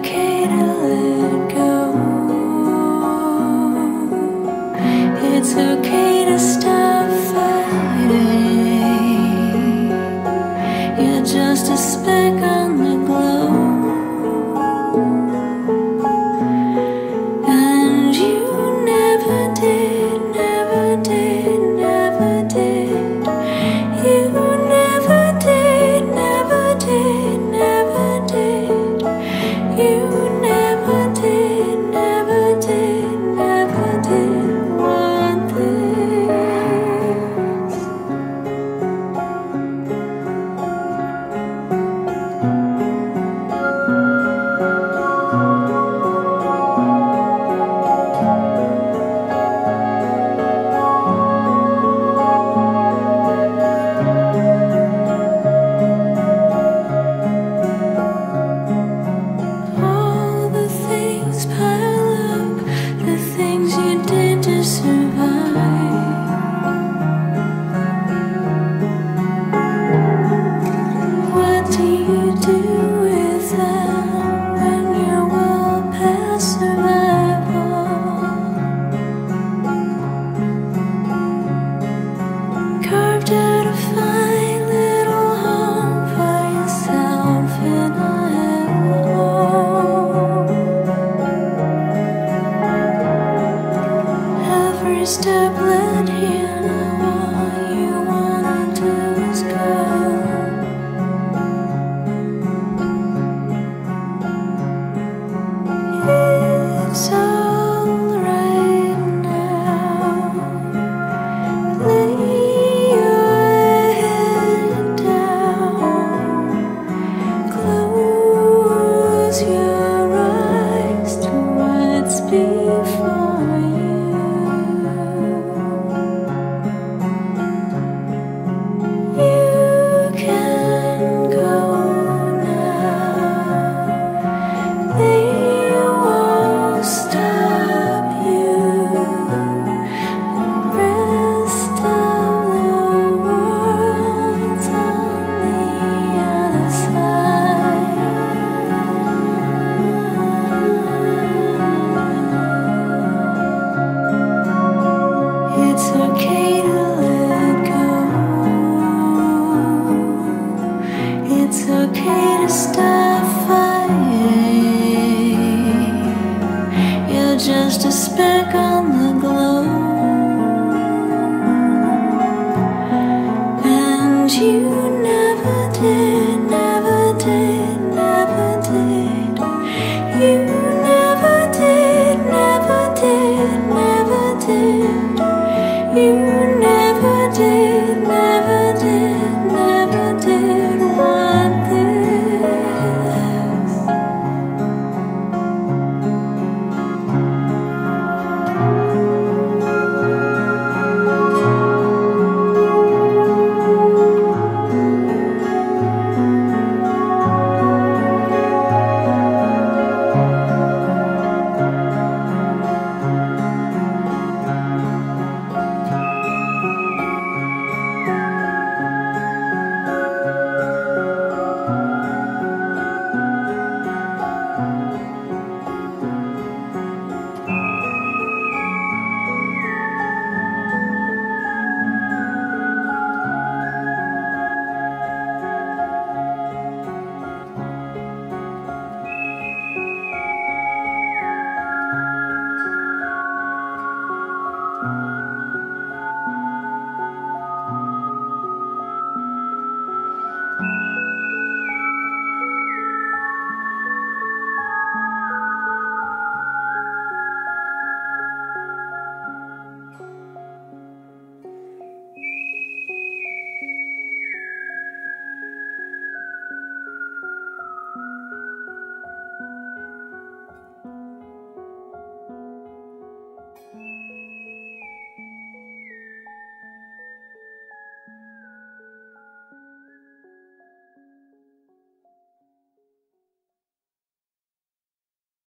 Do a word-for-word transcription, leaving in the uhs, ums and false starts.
okay to let go. It's okay to stop fighting. You're just a speck on the globe, and you never did, never did, never did. You never did, never did, never did. You never did, never did, never did want this. All the things pile up, the things you did to survive. What do you do with them when you're well past survival? Carved out a fine little home for yourself in a hellhole. Every step led here, now all you wanna do is go. It's alright now. Lay your head down. Close your eyes to what's before you. You can go now. They won't stop you. The rest of the world's on the other side. It's okay to let go. It's okay to stop fighting. You're just a speck on the globe, and you never did, never did, never did. You